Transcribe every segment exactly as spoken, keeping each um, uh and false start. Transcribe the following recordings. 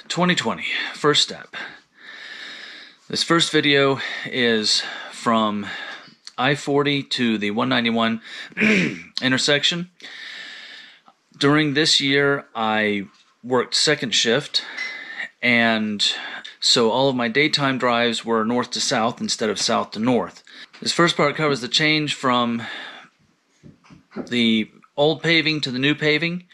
twenty twenty, first step. This first video is from I forty to the one ninety-one intersection. During this year, I worked second shift, and so all of my daytime drives were north to south instead of south to north. This first part covers the change from the old paving to the new paving,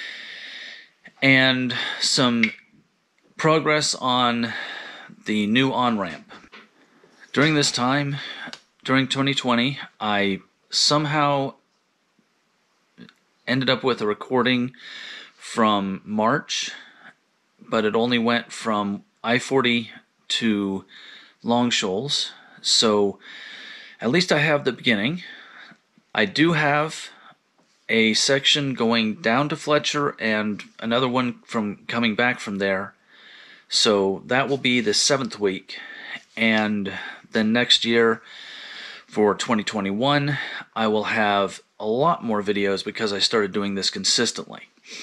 and some progress on the new on-ramp. During this time, during twenty twenty, I somehow ended up with a recording from March, but it only went from I forty to Long Shoals, so at least I have the beginning. I do have a section going down to Fletcher and another one from coming back from there, so that will be the seventh week. And then next year, for twenty twenty-one, I will have a lot more videos because I started doing this consistently.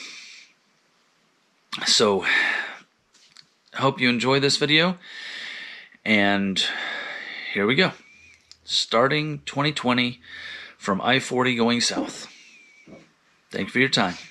So I hope you enjoy this video, and here we go. Starting twenty twenty from I forty going south. Thank you for your time.